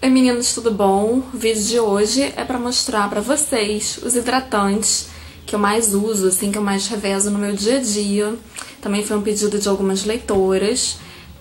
Oi meninos, tudo bom? O vídeo de hoje é pra mostrar pra vocês os hidratantes que eu mais uso, assim, que eu mais revezo no meu dia a dia. Também foi um pedido de algumas leitoras.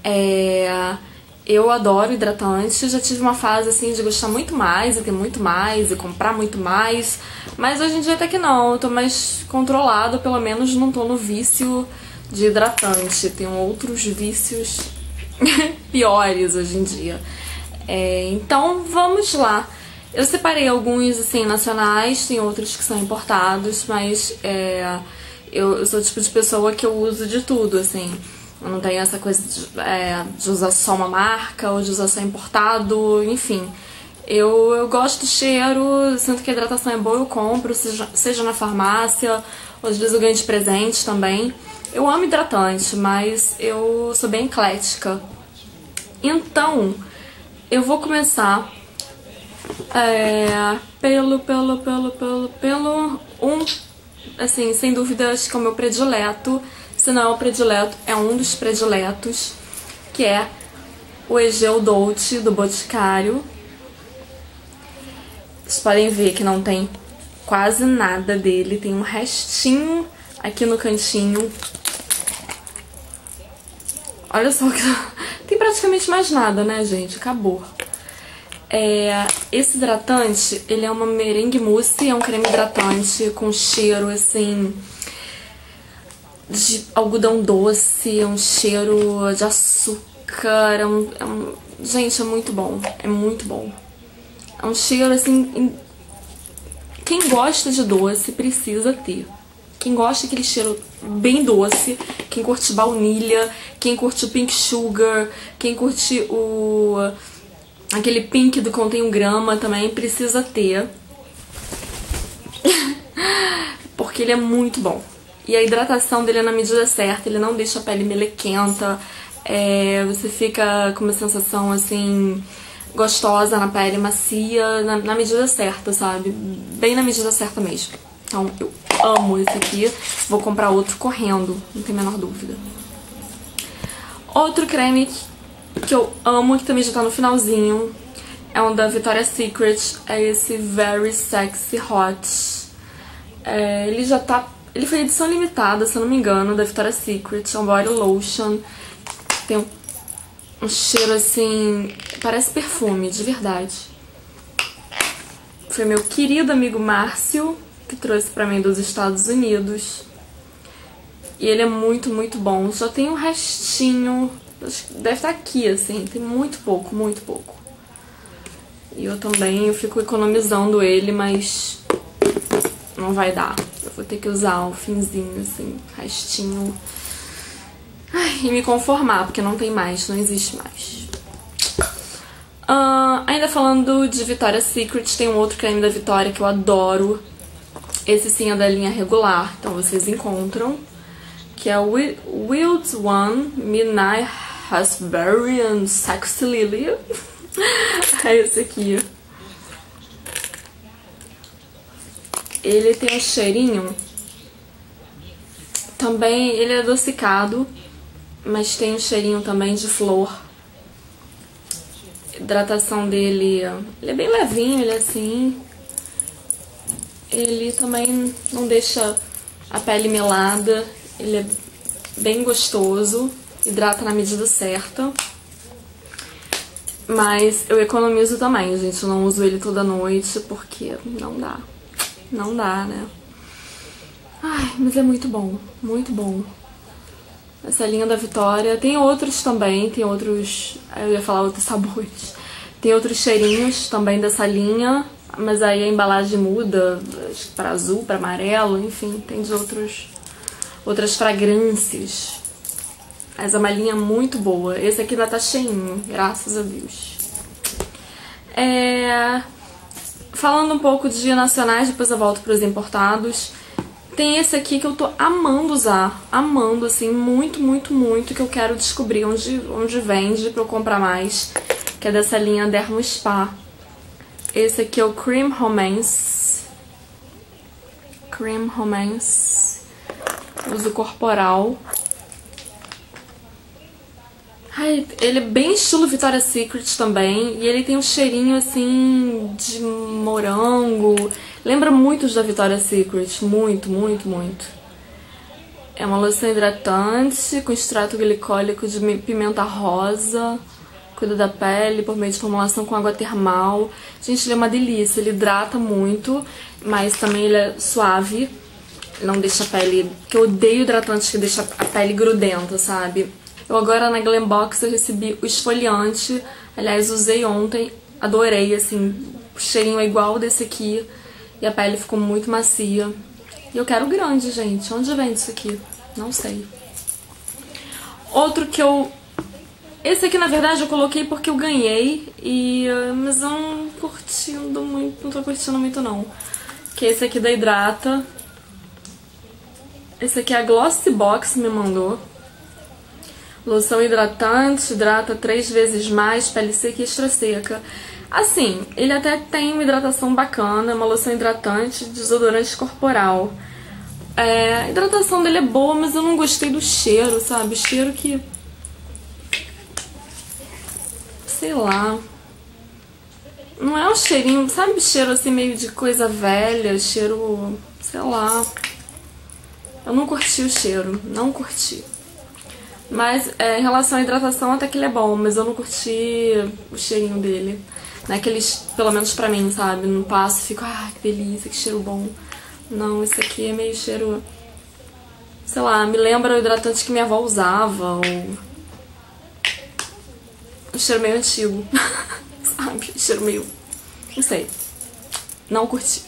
Eu adoro hidratante, já tive uma fase assim de gostar muito mais, e ter muito mais, e comprar muito mais. Mas hoje em dia até que não, eu tô mais controlado, pelo menos não tô no vício de hidratante. Tenho outros vícios piores hoje em dia. Então vamos lá. Eu separei alguns assim nacionais, tem outros que são importados, mas eu sou o tipo de pessoa que eu uso de tudo, assim. Eu não tenho essa coisa de usar só uma marca ou de usar só importado, enfim. Eu gosto do cheiro, sinto que a hidratação é boa, eu compro, seja na farmácia, ou às vezes eu ganho de presente também. Eu amo hidratante, mas eu sou bem eclética. Então, eu vou começar pelo assim, sem dúvida, acho que é o meu predileto. Se não é o predileto, é um dos prediletos, que é o Egeu Dolce do Boticário. Vocês podem ver que não tem quase nada dele, tem um restinho aqui no cantinho. Olha só que tem praticamente mais nada, né, gente? Acabou. Esse hidratante, ele é uma merengue mousse, é um creme hidratante com cheiro, assim, de algodão doce, um cheiro de açúcar, gente, é muito bom, é muito bom. É um cheiro, assim, quem gosta de doce precisa ter. Quem gosta daquele cheiro bem doce, quem curte baunilha, quem curte o pink sugar, quem curte aquele pink do Contém 1 grama também precisa ter. Porque ele é muito bom. E a hidratação dele é na medida certa, ele não deixa a pele melequenta. Você fica com uma sensação assim gostosa na pele, macia, na medida certa, sabe? Bem na medida certa mesmo. Então eu amo esse aqui, vou comprar outro correndo, não tem a menor dúvida. Outro creme que eu amo, que também já tá no finalzinho, é um da Victoria's Secret, é esse Very Sexy Hot. Ele foi edição limitada, se eu não me engano, da Victoria's Secret, é um body lotion, tem um cheiro assim, parece perfume, de verdade. Foi meu querido amigo Márcio que trouxe pra mim dos Estados Unidos. E ele é muito, muito bom. Só tem um restinho, deve estar aqui, assim, tem muito pouco, muito pouco. E eu fico economizando ele, mas não vai dar. Eu vou ter que usar o finzinho, assim, restinho. Ai, e me conformar, porque não tem mais, não existe mais. Ainda falando de Victoria's Secret, tem um outro creme da Victoria que eu adoro. Esse sim é da linha regular, então vocês encontram. Que é o Wild One Midnight Raspberry and Sexy Lily. É esse aqui. Ele tem um cheirinho. Também ele é adocicado, mas tem um cheirinho também de flor. A hidratação dele, ele é bem levinho, ele é assim. Ele também não deixa a pele melada. Ele é bem gostoso, hidrata na medida certa. Mas eu economizo também, gente. Eu não uso ele toda noite porque não dá. Não dá, né? Ai, mas é muito bom, muito bom. Essa linha da Victoria. Tem outros também, tem outros... Eu ia falar outros sabores. Tem outros cheirinhos também dessa linha, mas aí a embalagem muda, acho que pra azul, pra amarelo, enfim, tem de outras fragrâncias. Mas é uma linha muito boa. Esse aqui ainda tá cheinho, graças a Deus. Falando um pouco de nacionais, depois eu volto pros importados. Tem esse aqui que eu tô amando usar. Amando, assim, muito, muito, muito. Que eu quero descobrir onde vende pra eu comprar mais. Que é dessa linha Dermo Spa. Esse aqui é o Cream Romance. Cream Romance. Uso corporal. Ai, ele é bem estilo Victoria's Secret também. E ele tem um cheirinho assim de morango. Lembra muito da Victoria's Secret. Muito, muito, muito. É uma loção hidratante com extrato glicólico de pimenta rosa. Cuida da pele por meio de formulação com água termal. Gente, ele é uma delícia. Ele hidrata muito, mas também ele é suave. Não deixa a pele... Porque eu odeio hidratantes que deixam a pele grudenta, sabe? Eu agora na Glambox eu recebi o esfoliante. Aliás, usei ontem. Adorei, assim. O cheirinho é igual desse aqui. E a pele ficou muito macia. E eu quero grande, gente. Onde vende isso aqui? Não sei. Outro que eu... Esse aqui, na verdade, eu coloquei porque eu ganhei. Mas eu não curtindo muito. Não tô curtindo muito, não. Que é esse aqui da Hidrata. Esse aqui é a Glossy Box me mandou. Loção hidratante, hidrata 3 vezes mais, pele seca e extra seca. Assim, ele até tem uma hidratação bacana, uma loção hidratante, desodorante corporal. A hidratação dele é boa, mas eu não gostei do cheiro, sabe? Cheiro que... Sei lá. Não é um cheirinho, sabe? Cheiro assim meio de coisa velha, cheiro... Sei lá. Eu não curti o cheiro, não curti. Mas em relação à hidratação até que ele é bom, mas eu não curti o cheirinho dele. Naqueles, pelo menos pra mim, sabe? No passo e fico, ah, que delícia, que cheiro bom. Não, esse aqui é meio cheiro... Sei lá, me lembra o hidratante que minha avó usava, ou... Um cheiro meio antigo, sabe? Um cheiro meio... Não sei. Não curti.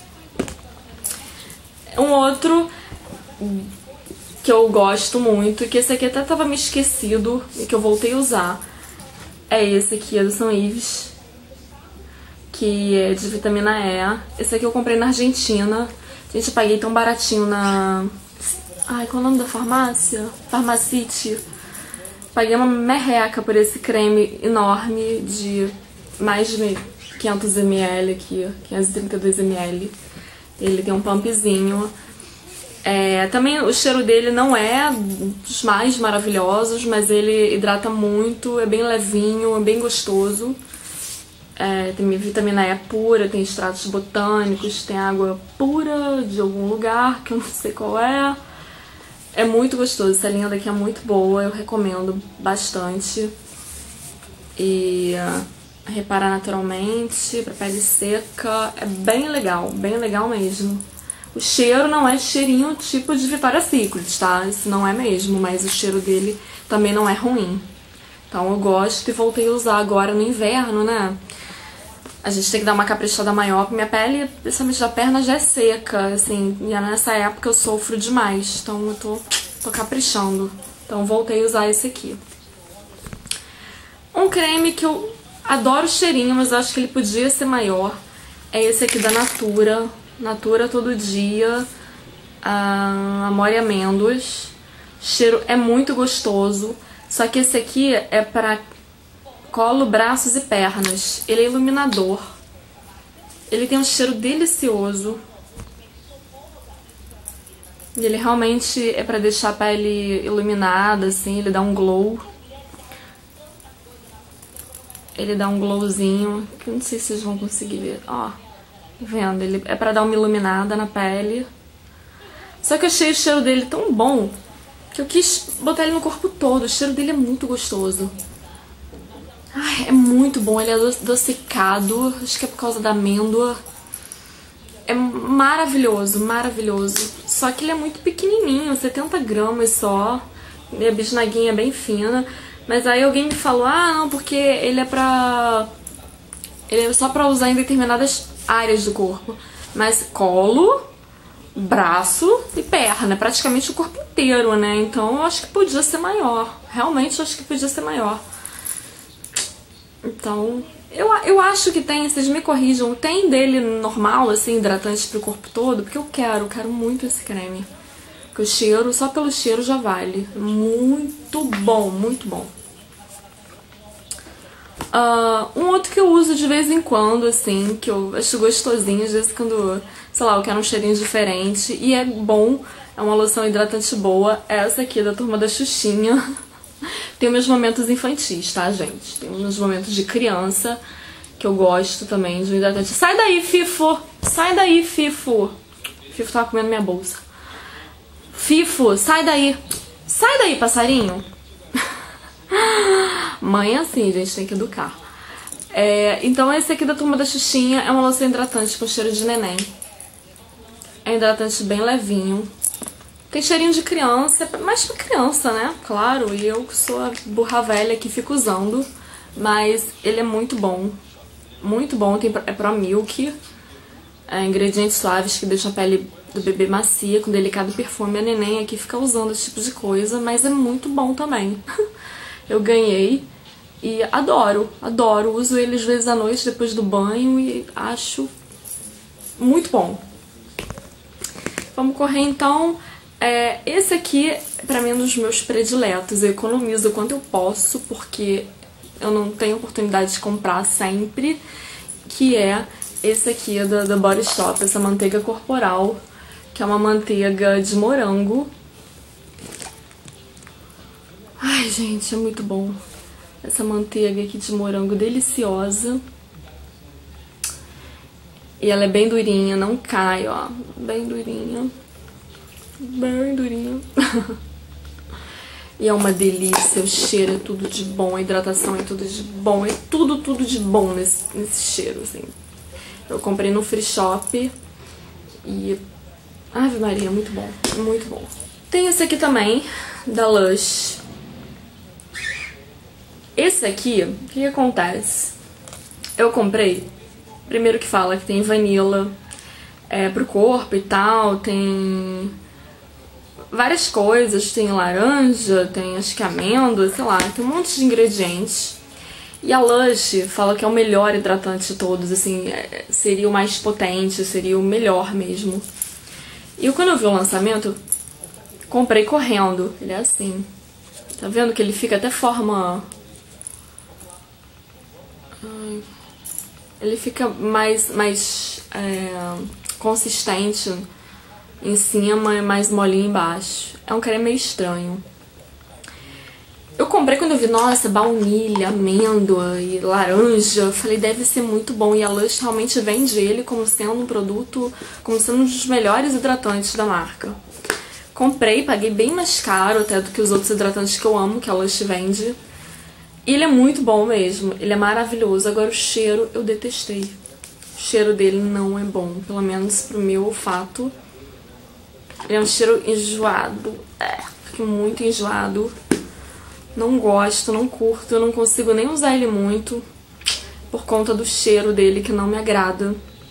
Um outro... que eu gosto muito, que esse aqui até tava me esquecido e que eu voltei a usar, é esse aqui, é do São Yves, que é de vitamina E. Esse aqui eu comprei na Argentina. Gente, eu paguei tão baratinho na... Ai, qual é o nome da farmácia? Farmacite. Paguei uma merreca por esse creme enorme de mais de 500 ml aqui, 532 ml. Ele tem um pumpzinho. Também o cheiro dele não é dos mais maravilhosos, mas ele hidrata muito, é bem levinho, é bem gostoso. Tem vitamina E pura, tem extratos botânicos, tem água pura de algum lugar, que eu não sei qual é. É muito gostoso, essa linha daqui é muito boa, eu recomendo bastante. E repara naturalmente, pra pele seca, é bem legal mesmo. O cheiro não é cheirinho tipo de Victoria's Secret, tá? Isso não é mesmo, mas o cheiro dele também não é ruim. Então eu gosto e voltei a usar agora no inverno, né? A gente tem que dar uma caprichada maior, porque minha pele, principalmente da perna, já é seca, assim. E nessa época eu sofro demais, então eu tô caprichando. Então voltei a usar esse aqui. Um creme que eu adoro o cheirinho, mas eu acho que ele podia ser maior, é esse aqui da Natura. Natura Todo Dia, Amor e Amêndoas. O cheiro é muito gostoso, só que esse aqui é para colo, braços e pernas. Ele é iluminador. Ele tem um cheiro delicioso. Ele realmente é para deixar a pele iluminada, assim, ele dá um glow. Ele dá um glowzinho, que eu não sei se vocês vão conseguir ver, ó. Tá vendo? Ele é pra dar uma iluminada na pele. Só que eu achei o cheiro dele tão bom que eu quis botar ele no corpo todo. O cheiro dele é muito gostoso. Ai, é muito bom. Ele é adocicado. Acho que é por causa da amêndoa. É maravilhoso, maravilhoso. Só que ele é muito pequenininho, 70 gramas só. E a bisnaguinha é bem fina. Mas aí alguém me falou, ah, não, porque ele é pra... Ele é só pra usar em determinadas áreas do corpo. Mas colo, braço e perna, praticamente o corpo inteiro, né? Então eu acho que podia ser maior. Realmente eu acho que podia ser maior. Então, eu acho que tem, vocês me corrijam, tem dele normal, assim, hidratante pro corpo todo, porque eu quero muito esse creme. Porque o cheiro, só pelo cheiro já vale. Muito bom, muito bom. Um outro que eu uso de vez em quando, assim, que eu acho gostosinho, às vezes quando, sei lá, eu quero um cheirinho diferente, e é bom, é uma loção hidratante boa, é essa aqui da Turma da Xuxinha. Tenho meus momentos infantis, tá, gente? Tenho meus momentos de criança, que eu gosto também de um hidratante. Sai daí, Fifo! Sai daí, Fifo! Fifo tava comendo minha bolsa. Fifo, sai daí! Sai daí, passarinho! Mãe é assim, gente, tem que educar. Então esse aqui da Turma da Xuxinha é uma loção hidratante com cheiro de neném. É um hidratante bem levinho. Tem cheirinho de criança, mais pra criança, né? Claro, e eu que sou a burra velha que fico usando. Mas ele é muito bom. Muito bom, é Pro Milk. Ingredientes suaves que deixam a pele do bebê macia, com delicado perfume. A neném aqui fica usando esse tipo de coisa, mas é muito bom também. Eu ganhei e adoro, adoro. Uso ele às vezes à noite depois do banho e acho muito bom. Vamos correr então. Esse aqui, pra mim, é um dos meus prediletos. Eu economizo o quanto eu posso, porque eu não tenho oportunidade de comprar sempre. Que é esse aqui da Body Shop, essa manteiga corporal, que é uma manteiga de morango. Ai, gente, é muito bom. Essa manteiga aqui de morango deliciosa. E ela é bem durinha, não cai, ó. Bem durinha. Bem durinha. E é uma delícia, o cheiro é tudo de bom, a hidratação é tudo de bom. É tudo de bom nesse cheiro, assim. Eu comprei no Free Shop e... Ave Maria, muito bom, muito bom. Tem esse aqui também, da Lush. Esse aqui, o que acontece? Eu comprei, primeiro que fala que tem vanilla pro corpo e tal, tem várias coisas, tem laranja, tem acho que amêndoa, sei lá, tem um monte de ingredientes. E a Lush fala que é o melhor hidratante de todos, assim, seria o mais potente, seria o melhor mesmo. E quando eu vi o lançamento, comprei correndo. Ele é assim, tá vendo que ele fica até forma... Ele fica mais consistente em cima e mais molinho embaixo. É um creme meio estranho. Eu comprei quando eu vi, nossa, baunilha, amêndoa e laranja. Eu falei, deve ser muito bom. E a Lush realmente vende ele como sendo um produto, como sendo um dos melhores hidratantes da marca. Comprei, paguei bem mais caro até do que os outros hidratantes que eu amo, que a Lush vende. E ele é muito bom mesmo, ele é maravilhoso. Agora o cheiro eu detestei. O cheiro dele não é bom, pelo menos pro meu olfato. Ele é um cheiro enjoado, fico muito enjoado. Não gosto, não curto, eu não consigo nem usar ele muito por conta do cheiro dele, que não me agrada.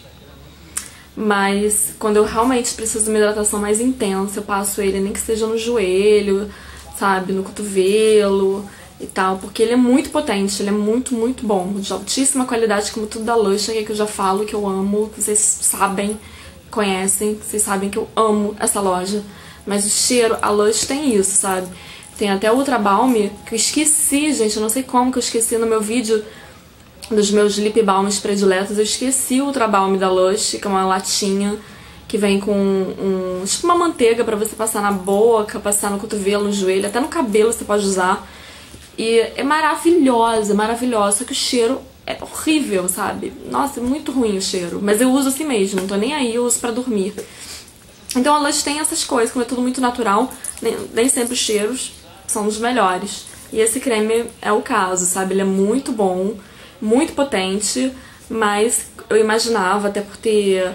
Mas quando eu realmente preciso de uma hidratação mais intensa, eu passo ele nem que seja no joelho, sabe, no cotovelo e tal, porque ele é muito potente, ele é muito, muito bom, de altíssima qualidade, como tudo da Lush, que eu já falo que eu amo, vocês sabem, conhecem, vocês sabem que eu amo essa loja. Mas o cheiro, a Lush tem isso, sabe? Tem até o Ultra Balm, que eu esqueci, gente, eu não sei como que eu esqueci no meu vídeo dos meus lip balms prediletos. Eu esqueci o Ultra Balm da Lush, que é uma latinha que vem com tipo uma manteiga pra você passar na boca, passar no cotovelo, no joelho, até no cabelo você pode usar. E é maravilhosa, maravilhosa, só que o cheiro é horrível, sabe? Nossa, é muito ruim o cheiro, mas eu uso assim mesmo, não tô nem aí, eu uso pra dormir. Então a Lush tem essas coisas, como é tudo muito natural, nem sempre os cheiros são os melhores. E esse creme é o caso, sabe? Ele é muito bom, muito potente, mas eu imaginava, até por ter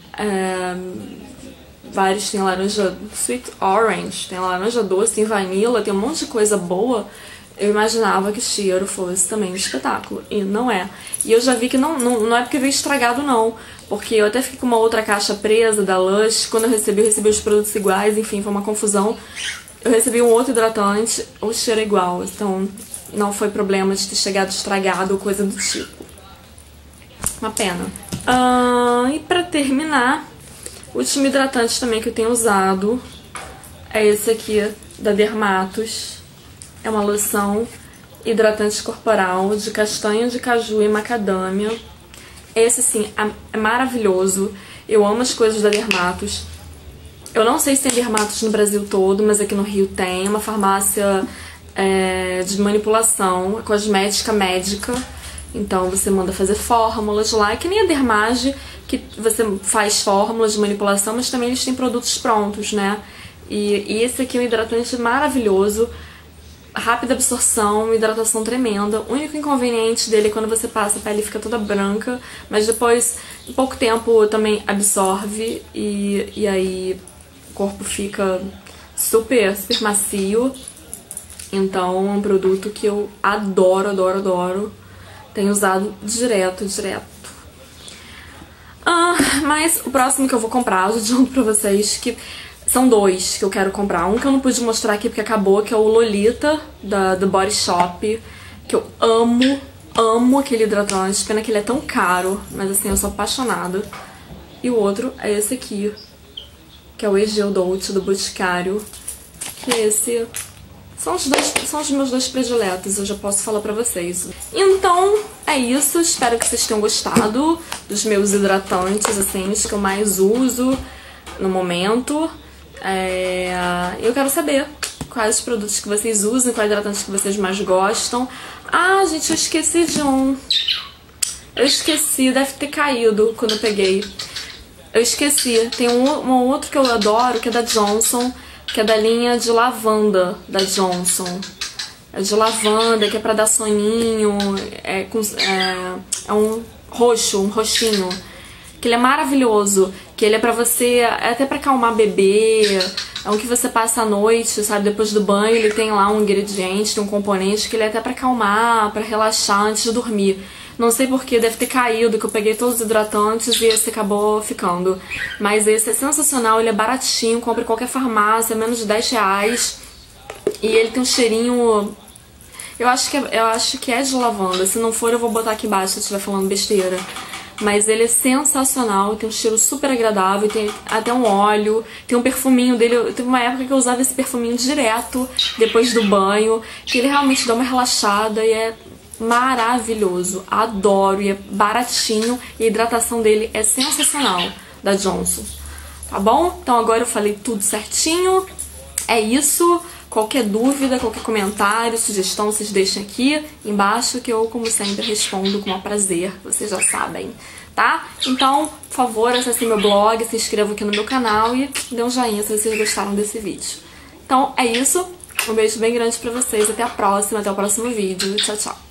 vários, tem laranja sweet orange, tem laranja doce, tem vanilla, tem um monte de coisa boa. Eu imaginava que o cheiro fosse também um espetáculo, e não é. E eu já vi que não é porque veio estragado, não. Porque eu até fiquei com uma outra caixa presa da Lush. Quando eu recebi os produtos iguais, enfim, foi uma confusão. Eu recebi um outro hidratante, o cheiro é igual. Então não foi problema de ter chegado estragado ou coisa do tipo. Uma pena. E pra terminar, o último hidratante também que eu tenho usado é esse aqui, da Dermatos. É uma loção hidratante corporal de castanha de caju e macadâmia. Esse, assim, é maravilhoso. Eu amo as coisas da Dermatos. Eu não sei se tem Dermatos no Brasil todo, mas aqui no Rio tem. É uma farmácia de manipulação, é cosmética médica. Então você manda fazer fórmulas lá, que nem a Dermage, que você faz fórmulas de manipulação, mas também eles têm produtos prontos, né? E esse aqui é um hidratante maravilhoso, rápida absorção, hidratação tremenda. O único inconveniente dele é quando você passa, a pele fica toda branca, mas depois, em pouco tempo, também absorve e aí o corpo fica super, super macio. Então é um produto que eu adoro, adoro, adoro. Tenho usado direto. Mas o próximo que eu vou comprar, eu já digo pra vocês que são dois que eu quero comprar. Um que eu não pude mostrar aqui porque acabou, que é o Lolita, do Body Shop, que eu amo aquele hidratante. Pena que ele é tão caro, mas assim, eu sou apaixonada. E o outro é esse aqui, que é o Egeu Dolce, do Boticário, que esse... São os meus dois prediletos, eu já posso falar pra vocês. Então, é isso. Espero que vocês tenham gostado dos meus hidratantes, assim, os que eu mais uso no momento. Eu quero saber quais os produtos que vocês usam, quais hidratantes que vocês mais gostam. Ah, gente, eu esqueci de um. Eu esqueci, deve ter caído quando eu peguei. Eu esqueci. Tem um outro que eu adoro, que é da Johnson, que é da linha de lavanda da Johnson. É de lavanda, que é pra dar soninho. É um roxinho. Que ele é maravilhoso. Que ele é pra você, é até pra acalmar bebê. É um que você passa à noite, sabe? Depois do banho, ele tem lá um ingrediente, tem um componente que ele é até pra acalmar, pra relaxar antes de dormir. Não sei porquê, deve ter caído, que eu peguei todos os hidratantes e esse acabou ficando. Mas esse é sensacional, ele é baratinho, compra em qualquer farmácia, menos de R$10. E ele tem um cheirinho... Eu acho que é de lavanda. Se não for, eu vou botar aqui embaixo se eu estiver falando besteira. Mas ele é sensacional, tem um cheiro super agradável, tem até um óleo, tem um perfuminho dele. Teve uma época que eu usava esse perfuminho direto depois do banho, que ele realmente dá uma relaxada e é maravilhoso. Adoro, e é baratinho, e a hidratação dele é sensacional, da Johnson. Tá bom? Então agora eu falei tudo certinho. É isso. Qualquer dúvida, qualquer comentário, sugestão, vocês deixem aqui embaixo que eu, como sempre, respondo com prazer, vocês já sabem, tá? Então, por favor, acessem meu blog, se inscrevam aqui no meu canal e dê um joinha se vocês gostaram desse vídeo. Então, é isso. Um beijo bem grande pra vocês. Até a próxima, até o próximo vídeo. Tchau, tchau.